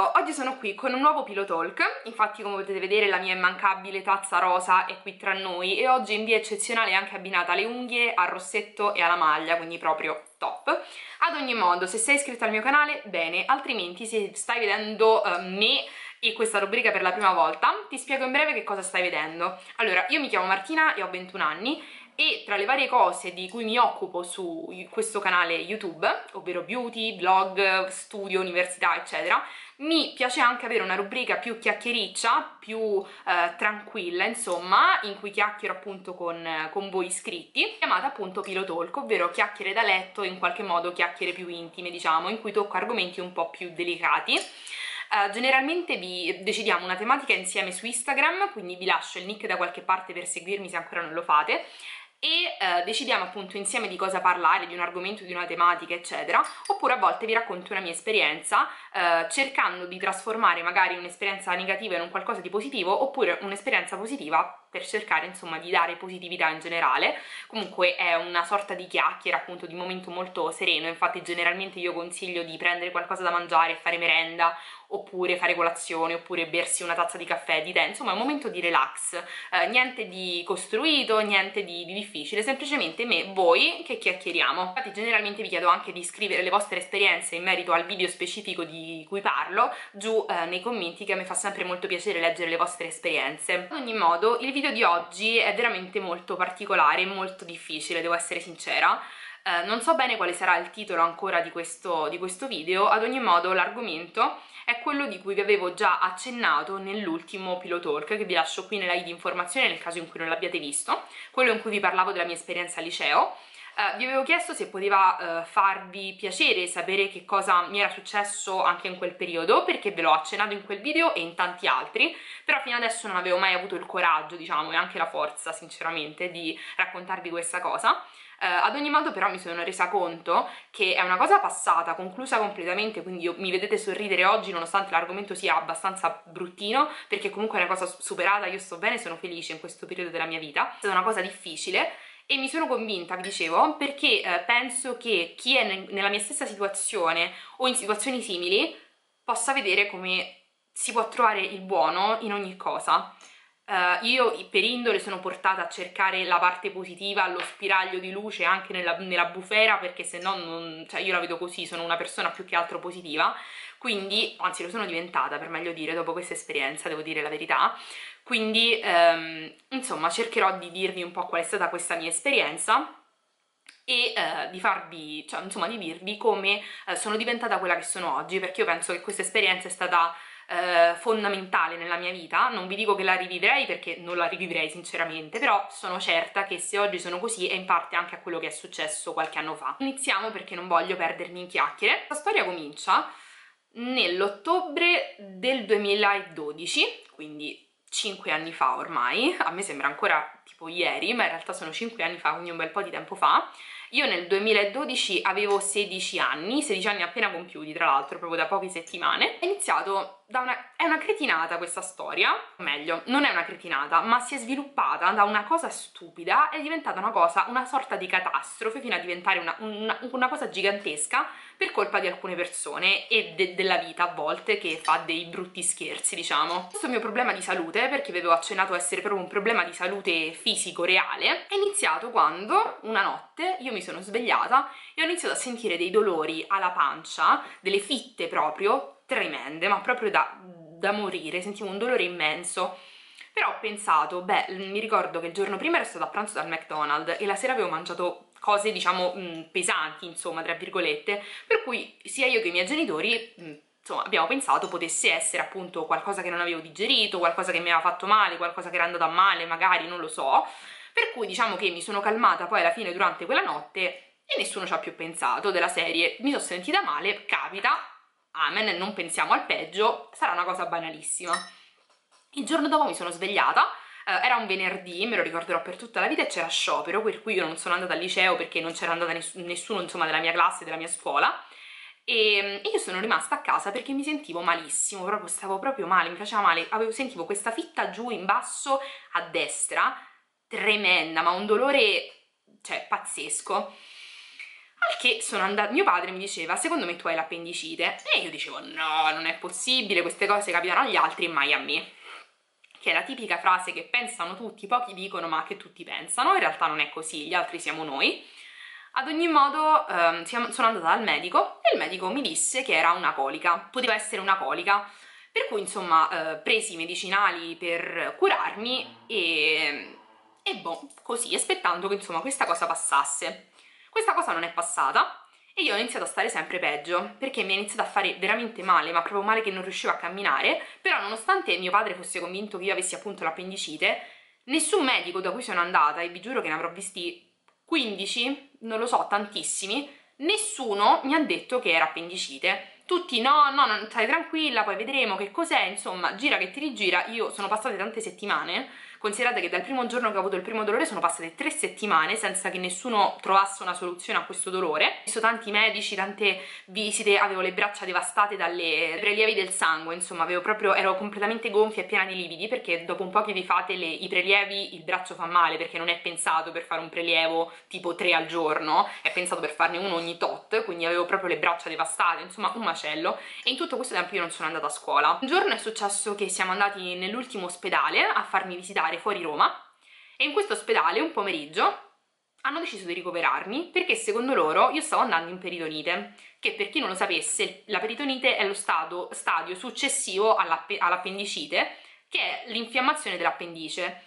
Ciao, oggi sono qui con un nuovo Pillow Talk. Infatti, come potete vedere, la mia immancabile tazza rosa è qui tra noi e oggi in via eccezionale è anche abbinata alle unghie, al rossetto e alla maglia, quindi proprio top. Ad ogni modo, se sei iscritto al mio canale, bene, altrimenti se stai vedendo me e questa rubrica per la prima volta, ti spiego in breve che cosa stai vedendo. Allora, io mi chiamo Martina e ho 21 anni e tra le varie cose di cui mi occupo su questo canale YouTube, ovvero beauty, blog, studio, università, eccetera, mi piace anche avere una rubrica più chiacchiericcia, più tranquilla, insomma, in cui chiacchiero appunto con voi iscritti, chiamata appunto Pillow Talk, ovvero chiacchiere da letto, in qualche modo chiacchiere più intime, diciamo, in cui tocco argomenti un po' più delicati. Generalmente vi decidiamo una tematica insieme su Instagram, quindi vi lascio il nick da qualche parte per seguirmi se ancora non lo fate, e decidiamo appunto insieme di cosa parlare, di un argomento, di una tematica, eccetera, oppure a volte vi racconto una mia esperienza, cercando di trasformare magari un'esperienza negativa in un qualcosa di positivo, oppure un'esperienza positiva per cercare insomma di dare positività in generale. Comunque è una sorta di chiacchiera, appunto, di momento molto sereno. Infatti generalmente io consiglio di prendere qualcosa da mangiare e fare merenda, oppure fare colazione, oppure bersi una tazza di caffè, di tè, insomma è un momento di relax, niente di costruito, niente di difficile, semplicemente voi che chiacchieriamo. Infatti generalmente vi chiedo anche di scrivere le vostre esperienze in merito al video specifico di cui parlo giù nei commenti, che a me fa sempre molto piacere leggere le vostre esperienze. Ad ogni modo, il video di oggi è veramente molto particolare, molto difficile, devo essere sincera. Non so bene quale sarà il titolo ancora di questo video, ad ogni modo l'argomento è quello di cui vi avevo già accennato nell'ultimo Pillow Talk, che vi lascio qui nella i di informazione nel caso in cui non l'abbiate visto, quello in cui vi parlavo della mia esperienza al liceo. Vi avevo chiesto se poteva farvi piacere sapere che cosa mi era successo anche in quel periodo, perché ve l'ho accennato in quel video e in tanti altri, però fino adesso non avevo mai avuto il coraggio, diciamo, e anche la forza, sinceramente, di raccontarvi questa cosa. Ad ogni modo però mi sono resa conto che è una cosa passata, conclusa completamente, quindi mi vedete sorridere oggi nonostante l'argomento sia abbastanza bruttino, perché comunque è una cosa superata, io sto bene, sono felice in questo periodo della mia vita. È stata una cosa difficile e mi sono convinta, vi dicevo, perché penso che chi è nella mia stessa situazione o in situazioni simili possa vedere come si può trovare il buono in ogni cosa. Io per indole sono portata a cercare la parte positiva, lo spiraglio di luce anche nella bufera, perché se no cioè io la vedo così, sono una persona più che altro positiva, quindi, anzi lo sono diventata per meglio dire, dopo questa esperienza, devo dire la verità, quindi insomma cercherò di dirvi un po' qual è stata questa mia esperienza e di farvi, cioè insomma di dirvi come sono diventata quella che sono oggi, perché io penso che questa esperienza è stata fondamentale nella mia vita. Non vi dico che la rivivrei, perché non la rivivrei sinceramente, però sono certa che se oggi sono così è in parte anche a quello che è successo qualche anno fa. Iniziamo, perché non voglio perdermi in chiacchiere. La storia comincia nell'ottobre del 2012, quindi 5 anni fa ormai. A me sembra ancora tipo ieri, ma in realtà sono 5 anni fa, quindi un bel po' di tempo fa. Io nel 2012 avevo 16 anni appena compiuti, tra l'altro, proprio da poche settimane. È iniziato da è una cretinata questa storia, o meglio, non è una cretinata, ma si è sviluppata da una cosa stupida, è diventata una sorta di catastrofe, fino a diventare una cosa gigantesca per colpa di alcune persone e della vita a volte, che fa dei brutti scherzi, diciamo. Questo mio problema di salute, perché vi avevo accennato a essere proprio un problema di salute fisico reale, è iniziato quando una notte io mi sono svegliata e ho iniziato a sentire dei dolori alla pancia, delle fitte proprio tremende, ma proprio da morire, sentivo un dolore immenso. Però ho pensato, beh, mi ricordo che il giorno prima ero stata a pranzo dal McDonald's e la sera avevo mangiato cose, diciamo, pesanti, insomma, tra virgolette, per cui sia io che i miei genitori, insomma, abbiamo pensato potesse essere appunto qualcosa che non avevo digerito, qualcosa che mi aveva fatto male, qualcosa che era andato a male, magari, non lo so. Per cui diciamo che mi sono calmata poi alla fine durante quella notte e nessuno ci ha più pensato, della serie mi sono sentita male, capita, amen, non pensiamo al peggio, sarà una cosa banalissima. Il giorno dopo mi sono svegliata, era un venerdì, me lo ricorderò per tutta la vita, e c'era sciopero, per cui io non sono andata al liceo perché non c'era andata nessuno insomma della mia classe, della mia scuola, e io sono rimasta a casa perché mi sentivo malissimo, proprio stavo proprio male, mi faceva male, sentivo questa fitta giù in basso a destra, tremenda, ma un dolore, cioè, pazzesco. Al che sono andata, mio padre mi diceva: secondo me tu hai l'appendicite. E io dicevo: no, non è possibile, queste cose capitano agli altri e mai a me. Che è la tipica frase che pensano tutti, pochi dicono ma che tutti pensano. In realtà non è così, gli altri siamo noi. Ad ogni modo sono andata dal medico e il medico mi disse che era una colica, poteva essere una colica, per cui insomma presi i medicinali per curarmi e boh, così, aspettando che insomma questa cosa passasse. Questa cosa non è passata e io ho iniziato a stare sempre peggio, perché mi è iniziato a fare veramente male, ma proprio male che non riuscivo a camminare. Però nonostante mio padre fosse convinto che io avessi appunto l'appendicite, nessun medico da cui sono andata, e vi giuro che ne avrò visti 15, non lo so, tantissimi, nessuno mi ha detto che era appendicite. Tutti no, no, non, stai tranquilla, poi vedremo che cos'è, insomma, gira che ti rigira. Io sono passate tante settimane, considerate che dal primo giorno che ho avuto il primo dolore sono passate 3 settimane senza che nessuno trovasse una soluzione a questo dolore. Ho visto tanti medici, tante visite, avevo le braccia devastate dalle prelievi del sangue, insomma, ero completamente gonfia e piena di lividi, perché dopo un po' che vi fate i prelievi il braccio fa male, perché non è pensato per fare un prelievo tipo 3 al giorno, è pensato per farne uno ogni tot, quindi avevo proprio le braccia devastate, insomma un macello. E in tutto questo tempo io non sono andata a scuola. Un giorno è successo che siamo andati nell'ultimo ospedale a farmi visitare fuori Roma, e in questo ospedale un pomeriggio hanno deciso di ricoverarmi perché secondo loro io stavo andando in peritonite, che per chi non lo sapesse la peritonite è lo stadio successivo all'appendicite, che è l'infiammazione dell'appendice,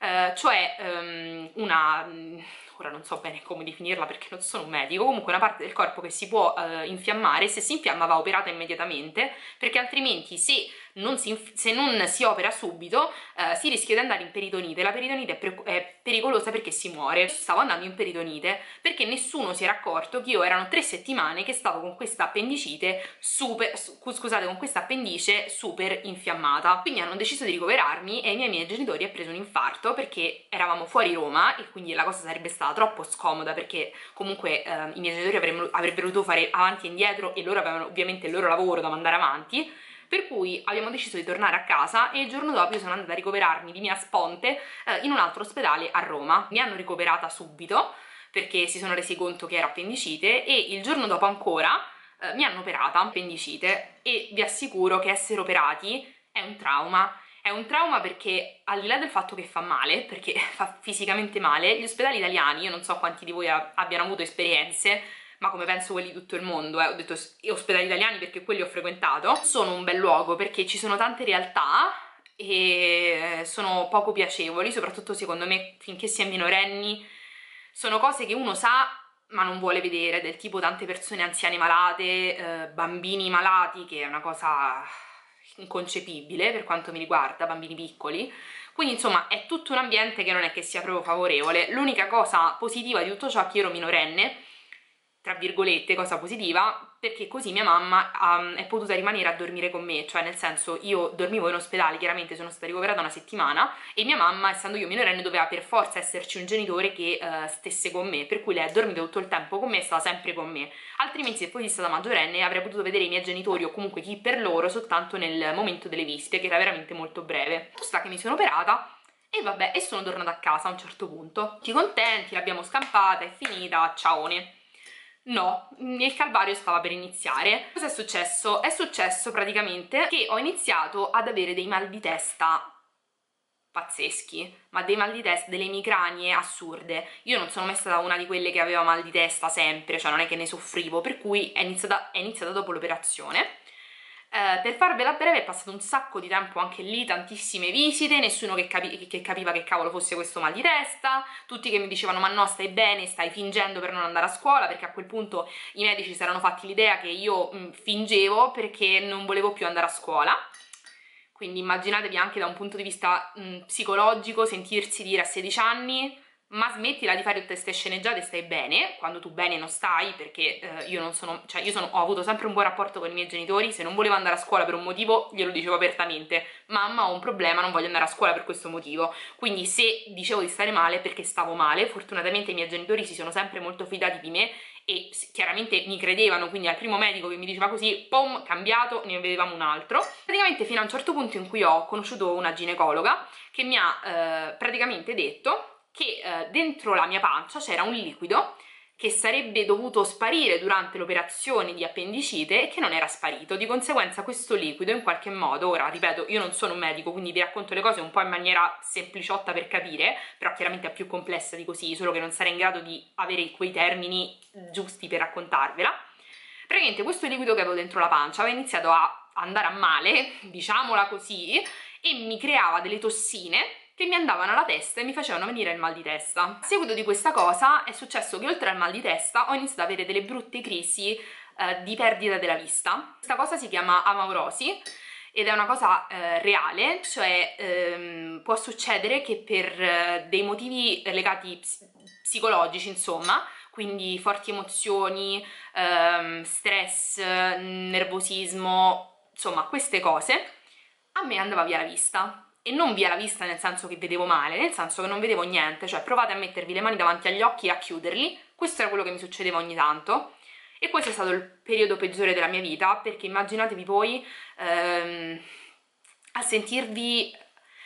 cioè ora non so bene come definirla perché non sono un medico, comunque una parte del corpo che si può infiammare, se si infiamma va operata immediatamente, perché altrimenti se non si opera subito si rischia di andare in peritonite. La peritonite è pericolosa perché si muore. Stavo andando in peritonite perché nessuno si era accorto che io erano 3 settimane che stavo con questa appendicite con questa appendice super infiammata. Quindi hanno deciso di ricoverarmi e ai miei genitori ha preso un infarto perché eravamo fuori Roma e quindi la cosa sarebbe stata troppo scomoda, perché comunque i miei genitori avrebbero dovuto fare avanti e indietro e loro avevano ovviamente il loro lavoro da mandare avanti. Per cui abbiamo deciso di tornare a casa e il giorno dopo io sono andata a ricoverarmi di mia sponte in un altro ospedale a Roma. Mi hanno ricoverata subito perché si sono resi conto che era appendicite e il giorno dopo ancora mi hanno operata appendicite, e vi assicuro che essere operati è un trauma. È un trauma perché al di là del fatto che fa male, perché fa fisicamente male, gli ospedali italiani, io non so quanti di voi abbiano avuto esperienze, ma come penso quelli di tutto il mondo, ho detto ospedali italiani perché quelli ho frequentato, sono un bel luogo perché ci sono tante realtà e sono poco piacevoli, soprattutto secondo me finché si è minorenni, sono cose che uno sa ma non vuole vedere, del tipo tante persone anziane malate, bambini malati, che è una cosa inconcepibile per quanto mi riguarda, bambini piccoli. Quindi insomma è tutto un ambiente che non è che sia proprio favorevole. L'unica cosa positiva di tutto ciò è che io ero minorenne, tra virgolette, cosa positiva, perché così mia mamma è potuta rimanere a dormire con me, cioè nel senso io dormivo in ospedale, chiaramente sono stata ricoverata una settimana e mia mamma, essendo io minorenne, doveva per forza esserci un genitore che stesse con me, per cui lei ha dormito tutto il tempo con me e stava sempre con me, altrimenti se fossi stata maggiorenne avrei potuto vedere i miei genitori o comunque chi per loro soltanto nel momento delle visite, che era veramente molto breve. Sta che mi sono operata e vabbè, e sono tornata a casa a un certo punto. Tutti contenti, l'abbiamo scampata, è finita, ciaone. No, il calvario stava per iniziare. Cosa è successo? È successo praticamente che ho iniziato ad avere dei mal di testa pazzeschi, ma dei mal di testa, delle emicranie assurde. Io non sono mai stata una di quelle che aveva mal di testa sempre, cioè non è che ne soffrivo, per cui è iniziata dopo l'operazione. Per farvela breve è passato un sacco di tempo anche lì, tantissime visite, nessuno che capiva che cavolo fosse questo mal di testa, tutti che mi dicevano ma no, stai bene, stai fingendo per non andare a scuola, perché a quel punto i medici si erano fatti l'idea che io fingevo perché non volevo più andare a scuola. Quindi immaginatevi anche da un punto di vista psicologico sentirsi dire a 16 anni ma smettila di fare tutte queste sceneggiate, stai bene, quando tu bene non stai, perché ho avuto sempre un buon rapporto con i miei genitori. Se non volevo andare a scuola per un motivo glielo dicevo apertamente: mamma, ho un problema, non voglio andare a scuola per questo motivo. Quindi se dicevo di stare male perché stavo male, fortunatamente i miei genitori si sono sempre molto fidati di me e chiaramente mi credevano, quindi al primo medico che mi diceva così, pom, cambiato, ne vedevamo un altro. Praticamente fino a un certo punto in cui ho conosciuto una ginecologa che mi ha praticamente detto che dentro la mia pancia c'era un liquido che sarebbe dovuto sparire durante l'operazione di appendicite e che non era sparito. Di conseguenza questo liquido in qualche modo, ora ripeto, io non sono un medico, quindi vi racconto le cose un po' in maniera sempliciotta per capire, però chiaramente è più complessa di così, solo che non sarei in grado di avere quei termini giusti per raccontarvela. Praticamente questo liquido che avevo dentro la pancia aveva iniziato a andare a male, diciamola così, e mi creava delle tossine che mi andavano alla testa e mi facevano venire il mal di testa. A seguito di questa cosa è successo che oltre al mal di testa ho iniziato ad avere delle brutte crisi di perdita della vista. Questa cosa si chiama amaurosi ed è una cosa reale, cioè può succedere che per dei motivi legati psicologici, insomma, quindi forti emozioni, stress, nervosismo, insomma queste cose, a me andava via la vista. E non via la vista nel senso che vedevo male, nel senso che non vedevo niente, cioè provate a mettervi le mani davanti agli occhi e a chiuderli, questo era quello che mi succedeva ogni tanto, e questo è stato il periodo peggiore della mia vita, perché immaginatevi voi a sentirvi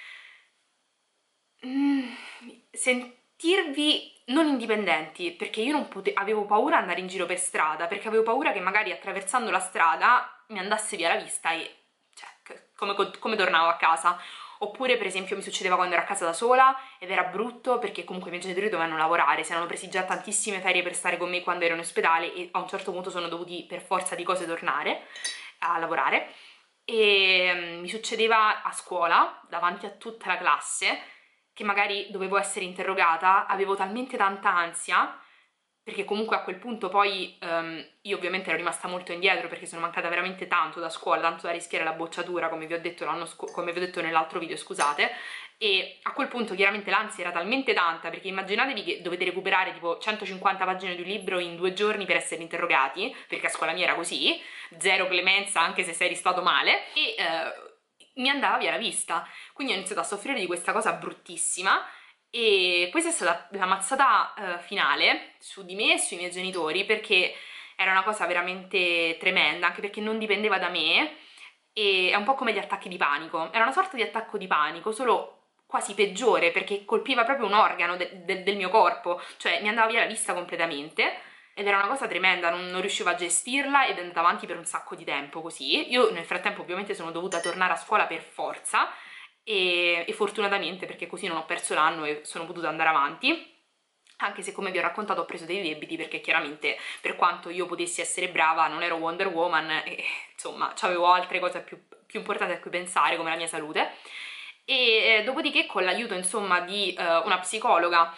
non indipendenti, perché io non avevo paura di andare in giro per strada, perché avevo paura che magari attraversando la strada mi andasse via la vista e cioè, come tornavo a casa. Oppure per esempio mi succedeva quando ero a casa da sola ed era brutto perché comunque i miei genitori dovevano lavorare, si erano presi già tantissime ferie per stare con me quando ero in ospedale e a un certo punto sono dovuti per forza di cose tornare a lavorare, e mi succedeva a scuola davanti a tutta la classe che magari dovevo essere interrogata, avevo talmente tanta ansia perché comunque a quel punto poi io ovviamente ero rimasta molto indietro perché sono mancata veramente tanto da scuola, tanto da rischiare la bocciatura come vi ho detto, come vi ho detto nell'altro video, scusate, e a quel punto chiaramente l'ansia era talmente tanta perché immaginatevi che dovete recuperare tipo 150 pagine di un libro in 2 giorni per essere interrogati, perché a scuola mia era così, zero clemenza anche se sei stato male, e mi andava via la vista, quindi ho iniziato a soffrire di questa cosa bruttissima. E questa è stata la mazzata finale su di me e sui miei genitori, perché era una cosa veramente tremenda, anche perché non dipendeva da me e è un po' come gli attacchi di panico, era una sorta di attacco di panico, solo quasi peggiore perché colpiva proprio un organo del mio corpo, cioè mi andava via la vista completamente ed era una cosa tremenda, non riuscivo a gestirla ed è andata avanti per un sacco di tempo così. Io nel frattempo ovviamente sono dovuta tornare a scuola per forza e fortunatamente, perché così non ho perso l'anno e sono potuta andare avanti, anche se come vi ho raccontato ho preso dei debiti perché chiaramente per quanto io potessi essere brava non ero Wonder Woman e insomma avevo altre cose più importanti a cui pensare come la mia salute. E dopodiché con l'aiuto insomma di una psicologa,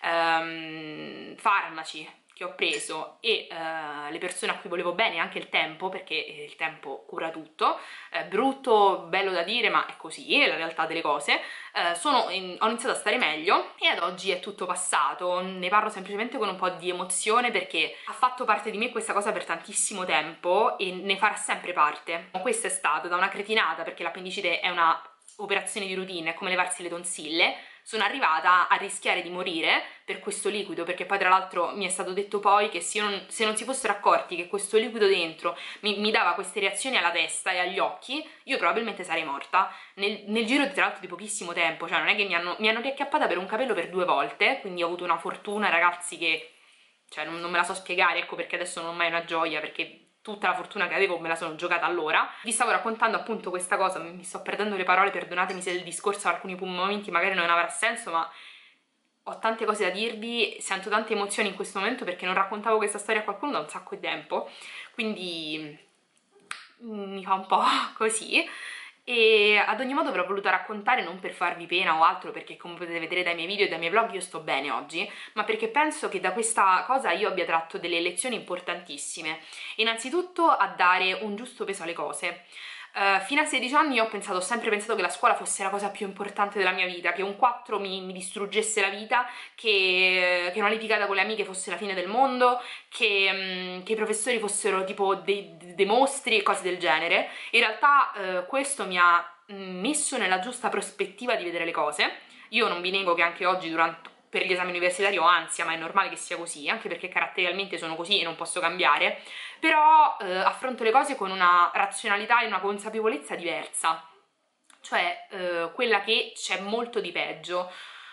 farmaci che ho preso e le persone a cui volevo bene, anche il tempo, perché il tempo cura tutto, brutto, bello da dire, ma è così, è la realtà delle cose, ho iniziato a stare meglio e ad oggi è tutto passato, ne parlo semplicemente con un po' di emozione perché ha fatto parte di me questa cosa per tantissimo tempo e ne farà sempre parte. Questa è stata da una cretinata, perché l'appendicite è una operazione di routine, è come levarsi le tonsille. Sono arrivata a rischiare di morire per questo liquido, perché poi tra l'altro mi è stato detto poi che se non si fossero accorti che questo liquido dentro mi dava queste reazioni alla testa e agli occhi, io probabilmente sarei morta nel giro tra l'altro di pochissimo tempo, cioè non è che mi hanno riacchiappata per un capello per 2 volte, quindi ho avuto una fortuna, ragazzi, che cioè non me la so spiegare, ecco perché adesso non ho mai una gioia, perché tutta la fortuna che avevo me la sono giocata allora. Vi stavo raccontando appunto questa cosa, mi sto perdendo le parole, perdonatemi se il discorso a alcuni momenti magari non avrà senso, ma ho tante cose da dirvi, sento tante emozioni in questo momento perché non raccontavo questa storia a qualcuno da un sacco di tempo, quindi mi fa un po' così. E ad ogni modo ve l'ho voluta raccontare non per farvi pena o altro, perché come potete vedere dai miei video e dai miei vlog io sto bene oggi, ma perché penso che da questa cosa io abbia tratto delle lezioni importantissime. Innanzitutto a dare un giusto peso alle cose. Fino a 16 anni ho sempre pensato che la scuola fosse la cosa più importante della mia vita, che un 4 mi distruggesse la vita, che una litigata con le amiche fosse la fine del mondo, che i professori fossero tipo dei mostri e cose del genere. In realtà questo mi ha messo nella giusta prospettiva di vedere le cose. Io non vi nego che anche oggi per gli esami universitari ho ansia, ma è normale che sia così, anche perché caratterialmente sono così e non posso cambiare, però affronto le cose con una razionalità e una consapevolezza diversa, cioè quella che c'è molto di peggio.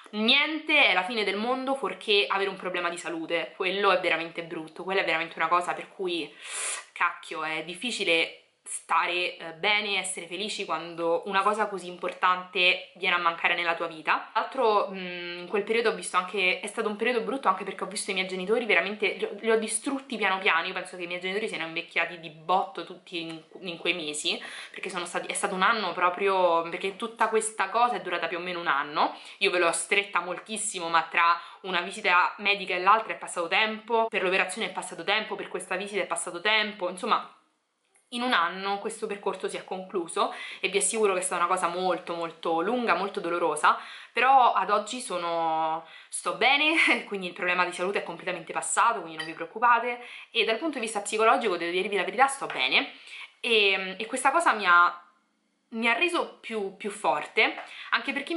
niente è la fine del mondo fuorché avere un problema di salute. Quello è veramente brutto, quella è veramente una cosa per cui, cacchio, è difficile stare bene, essere felici quando una cosa così importante viene a mancare nella tua vita. Tra l'altro in quel periodo ho visto anche, è stato un periodo brutto anche perché ho visto i miei genitori veramente, li ho distrutti piano piano. Io penso che i miei genitori siano invecchiati di botto tutti in quei mesi, perché è stato un anno proprio, perché tutta questa cosa è durata più o meno un anno. Io ve l'ho stretta moltissimo, ma tra una visita medica e l'altra è passato tempo, per l'operazione è passato tempo, per questa visita è passato tempo, insomma in un anno questo percorso si è concluso e vi assicuro che è stata una cosa molto molto lunga, molto dolorosa, però ad oggi sto bene, quindi il problema di salute è completamente passato, quindi non vi preoccupate, e dal punto di vista psicologico, devo dirvi la verità, sto bene, e questa cosa mi ha reso più forte, anche perché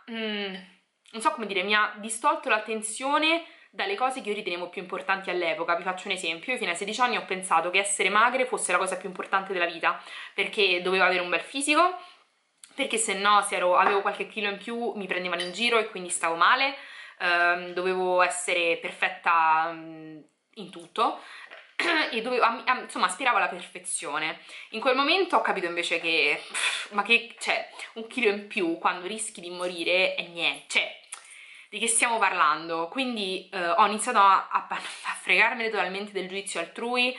non so come dire, mi ha distolto l'attenzione dalle cose che io ritenevo più importanti all'epoca. Vi faccio un esempio: io fino ai 16 anni ho pensato che essere magre fosse la cosa più importante della vita, perché dovevo avere un bel fisico, perché se no avevo qualche chilo in più mi prendevano in giro e quindi stavo male, dovevo essere perfetta in tutto e insomma aspiravo alla perfezione. In quel momento ho capito invece che cioè, un chilo in più quando rischi di morire è niente, cioè di che stiamo parlando? Quindi ho iniziato a fregarmene totalmente del giudizio altrui.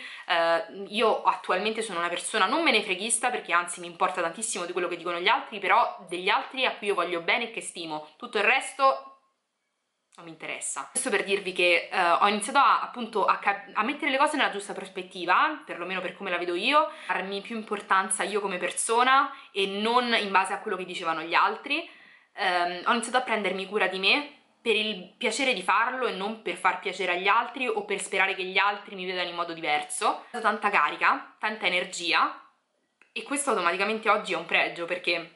Io attualmente sono una persona non me ne freghista, perché anzi mi importa tantissimo di quello che dicono gli altri, però degli altri a cui io voglio bene e che stimo. Tutto il resto non mi interessa. Questo per dirvi che ho iniziato appunto a mettere le cose nella giusta prospettiva, perlomeno per come la vedo io, darmi più importanza io come persona e non in base a quello che dicevano gli altri. Ho iniziato a prendermi cura di me per il piacere di farlo e non per far piacere agli altri o per sperare che gli altri mi vedano in modo diverso. Ho dato tanta carica, tanta energia, e questo automaticamente oggi è un pregio, perché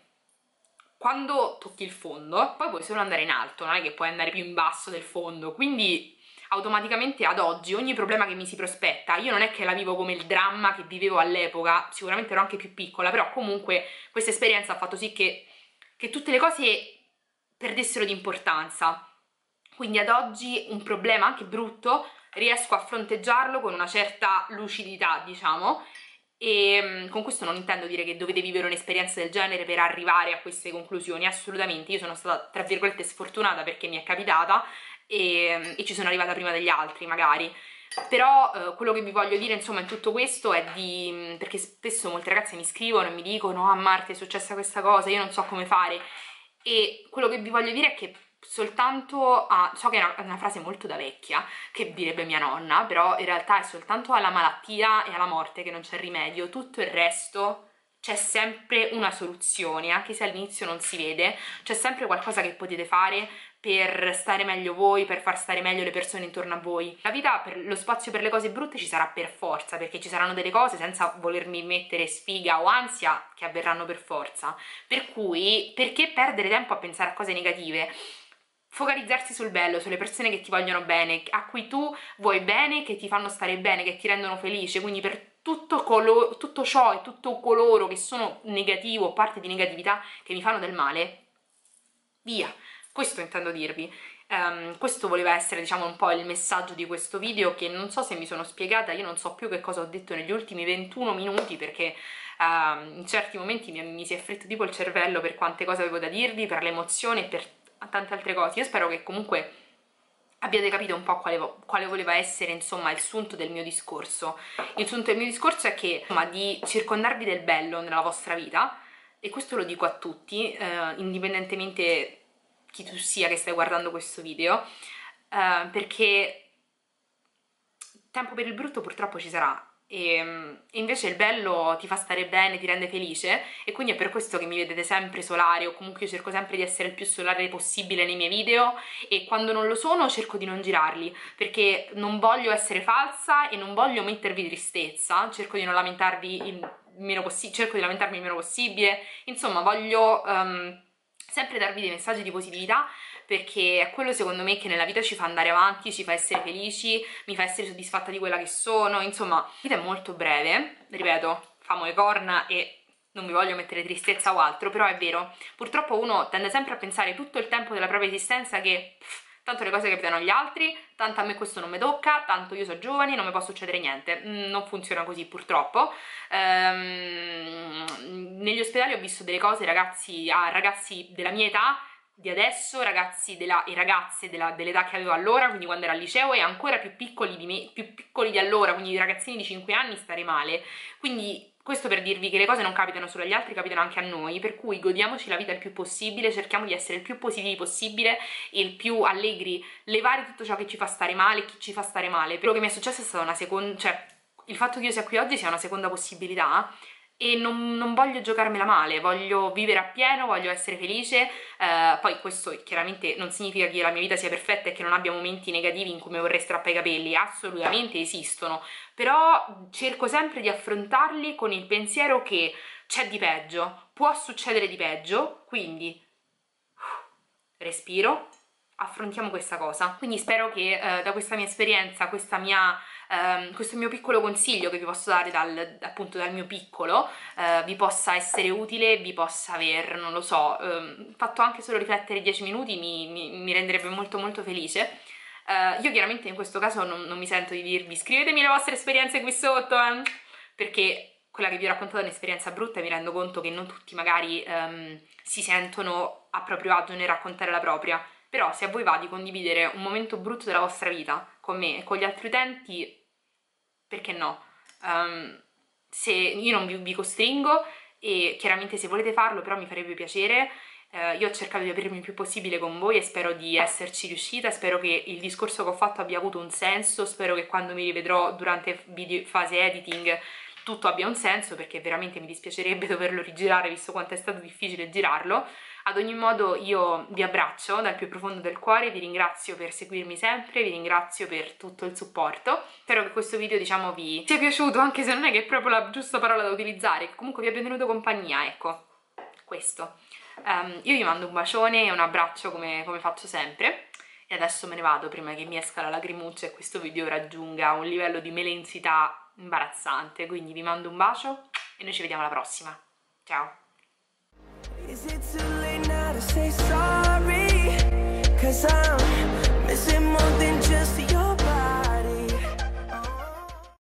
quando tocchi il fondo poi puoi solo andare in alto, non è che puoi andare più in basso del fondo, quindi automaticamente ad oggi ogni problema che mi si prospetta, io non è che la vivo come il dramma che vivevo all'epoca, sicuramente ero anche più piccola, però comunque questa esperienza ha fatto sì che tutte le cose perdessero di importanza. Quindi ad oggi un problema anche brutto riesco a fronteggiarlo con una certa lucidità, diciamo, e con questo non intendo dire che dovete vivere un'esperienza del genere per arrivare a queste conclusioni, assolutamente. Io sono stata tra virgolette sfortunata perché mi è capitata e ci sono arrivata prima degli altri magari, però quello che vi voglio dire insomma in tutto questo è perché spesso molte ragazze mi scrivono e mi dicono: ah Marta, è successa questa cosa, io non so come fare, e quello che vi voglio dire è che soltanto so che è una frase molto da vecchia, che direbbe mia nonna, però in realtà è soltanto alla malattia e alla morte che non c'è rimedio, tutto il resto c'è sempre una soluzione, anche se all'inizio non si vede, c'è sempre qualcosa che potete fare per stare meglio voi, per far stare meglio le persone intorno a voi. La vita, lo spazio per le cose brutte ci sarà per forza, perché ci saranno delle cose, senza volermi mettere sfiga o ansia, che avverranno per forza. Per cui, perché perdere tempo a pensare a cose negative? Focalizzarsi sul bello, sulle persone che ti vogliono bene, a cui tu vuoi bene, che ti fanno stare bene, che ti rendono felice, quindi per tutto ciò e tutto coloro che sono negativo o parte di negatività che mi fanno del male, via. Questo intendo dirvi. Questo voleva essere, diciamo, un po' il messaggio di questo video, che non so se mi sono spiegata, io non so più che cosa ho detto negli ultimi 21 minuti, perché in certi momenti mi si è fritto tipo il cervello per quante cose avevo da dirvi, per l'emozione e per tante altre cose. Io spero che comunque abbiate capito un po' quale voleva essere, insomma, il sunto del mio discorso. Il sunto del mio discorso è che, insomma, di circondarvi del bello nella vostra vita, e questo lo dico a tutti, indipendentemente chi tu sia che stai guardando questo video, perché tempo per il brutto purtroppo ci sarà, e invece il bello ti fa stare bene, ti rende felice, e quindi è per questo che mi vedete sempre solare, o comunque io cerco sempre di essere il più solare possibile nei miei video, e quando non lo sono cerco di non girarli, perché non voglio essere falsa e non voglio mettervi tristezza, cerco di non lamentarvi cerco di lamentarmi il meno possibile, insomma voglio sempre darvi dei messaggi di positività, perché è quello secondo me che nella vita ci fa andare avanti, ci fa essere felici, mi fa essere soddisfatta di quella che sono. Insomma, la vita è molto breve, ripeto, famo le corna e non vi voglio mettere tristezza o altro, però è vero, purtroppo uno tende sempre a pensare tutto il tempo della propria esistenza che tanto le cose capitano agli altri, tanto a me questo non mi tocca, tanto io sono giovane, non mi può succedere niente. Non funziona così purtroppo. Negli ospedali ho visto delle cose, ragazzi della mia età, di adesso, ragazzi e ragazze dell'età che avevo allora, quindi quando ero al liceo, e ancora più piccoli di me, più piccoli di allora, quindi ragazzini di 5 anni, stare male. Quindi questo per dirvi che le cose non capitano solo agli altri, capitano anche a noi, per cui godiamoci la vita il più possibile, cerchiamo di essere il più positivi possibile e il più allegri, levare tutto ciò che ci fa stare male, chi ci fa stare male. Quello che mi è successo è stata una seconda, cioè il fatto che io sia qui oggi sia una seconda possibilità, e non voglio giocarmela male, voglio vivere appieno, voglio essere felice. Poi questo chiaramente non significa che la mia vita sia perfetta e che non abbia momenti negativi in cui mi vorrei strappare i capelli, assolutamente esistono, però cerco sempre di affrontarli con il pensiero che c'è di peggio, può succedere di peggio, quindi respiro, affrontiamo questa cosa. Quindi spero che da questa mia esperienza, questo mio piccolo consiglio che vi posso dare appunto dal mio piccolo, vi possa essere utile, vi possa aver, non lo so, fatto anche solo riflettere 10 minuti, mi renderebbe molto molto felice. Io chiaramente in questo caso non mi sento di dirvi scrivetemi le vostre esperienze qui sotto, perché quella che vi ho raccontato è un'esperienza brutta e mi rendo conto che non tutti magari si sentono a proprio agio nel raccontare la propria. Però se a voi va di condividere un momento brutto della vostra vita con me e con gli altri utenti, perché no? Se io non vi costringo, e chiaramente se volete farlo però mi farebbe piacere. Io ho cercato di aprirmi il più possibile con voi e spero di esserci riuscita, spero che il discorso che ho fatto abbia avuto un senso, spero che quando mi rivedrò durante fase editing tutto abbia un senso, perché veramente mi dispiacerebbe doverlo rigirare visto quanto è stato difficile girarlo. Ad ogni modo io vi abbraccio dal più profondo del cuore, vi ringrazio per seguirmi sempre, vi ringrazio per tutto il supporto. Spero che questo video, diciamo, vi sia piaciuto, anche se non è che è proprio la giusta parola da utilizzare, che comunque vi abbia tenuto compagnia, ecco, questo. Io vi mando un bacione e un abbraccio come faccio sempre, e adesso me ne vado prima che mi esca la lacrimuccia e questo video raggiunga un livello di melensità imbarazzante, quindi vi mando un bacio e noi ci vediamo alla prossima. Ciao! Is it too late now to say sorry? 'Cause I'm